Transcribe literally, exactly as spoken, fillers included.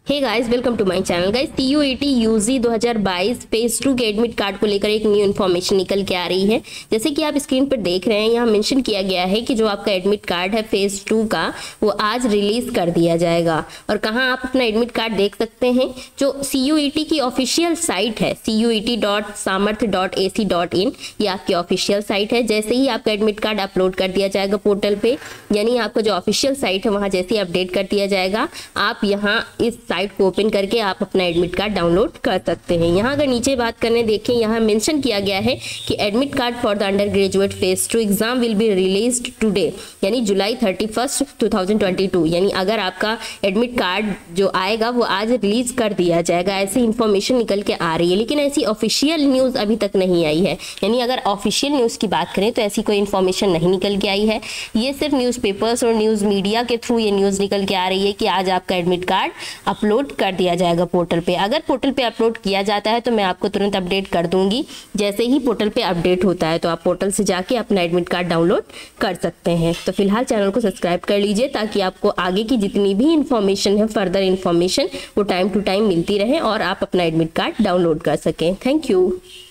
Hey guys, welcome to my channel. Guys, CUET UG दो हज़ार बाईस फेज टू के एडमिट कार्ड को लेकर एक न्यू इन्फॉर्मेशन निकल के आ रही है। जैसे कि आप स्क्रीन पर देख रहे हैं, यहाँ मेंशन किया गया है कि जो आपका एडमिट कार्ड है फेज टू का, वो आज रिलीज कर दिया जाएगा। और कहाँ आप अपना एडमिट कार्ड देख सकते हैं? जो सीयूईटी की ऑफिशियल साइट है, C U E T dot Samarth dot A C dot in, ये आपकी ऑफिशियल साइट है। जैसे ही आपका एडमिट कार्ड अपलोड कर दिया जाएगा पोर्टल पे, यानी आपका जो ऑफिशियल साइट है वहाँ जैसे ही अपडेट कर दिया जाएगा, आप यहाँ इस साइट को ओपन करके आप अपना एडमिट कार्ड डाउनलोड कर सकते हैं। यहाँ अगर नीचे बात करने देखें, यहाँ मेंशन किया गया है कि admit card for the undergraduate phase two exam will be released today, यानी July thirty first two thousand twenty two. यानी अगर आपका एडमिट कार्ड जो आएगा वो आज रिलीज कर दिया जाएगा, ऐसी इंफॉर्मेशन निकल के आ रही है। लेकिन ऐसी ऑफिशियल न्यूज़ अभी तक नहीं आई है। यानी अगर ऑफिशियल न्यूज़ की बात करें तो ऐसी कोई इन्फॉर्मेशन नहीं निकल के आई है। ये सिर्फ न्यूज़पेपर्स और न्यूज़ मीडिया के थ्रू ये न्यूज़ निकल के आ रही है कि आज आपका एडमिट कार्ड अपलोड कर दिया जाएगा पोर्टल पे। अगर पोर्टल पे अपलोड किया जाता है तो मैं आपको तुरंत अपडेट कर दूंगी। जैसे ही पोर्टल पे अपडेट होता है तो आप पोर्टल से जाके अपना एडमिट कार्ड डाउनलोड कर सकते हैं। तो फिलहाल चैनल को सब्सक्राइब कर लीजिए ताकि आपको आगे की जितनी भी इंफॉर्मेशन है, फर्दर इंफॉर्मेशन, वो टाइम टू टाइम मिलती रहे और आप अपना एडमिट कार्ड डाउनलोड कर सकें। Thank you.